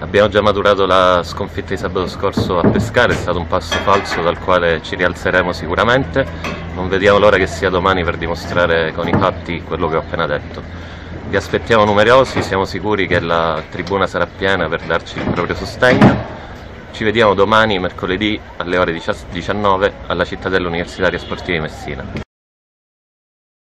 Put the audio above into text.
Abbiamo già maturato la sconfitta di sabato scorso a Pescara, è stato un passo falso dal quale ci rialzeremo sicuramente. Non vediamo l'ora che sia domani per dimostrare con i fatti quello che ho appena detto. Vi aspettiamo numerosi, siamo sicuri che la tribuna sarà piena per darci il proprio sostegno. Ci vediamo domani, mercoledì, alle ore 19 alla Cittadella Universitaria Sportiva di Messina.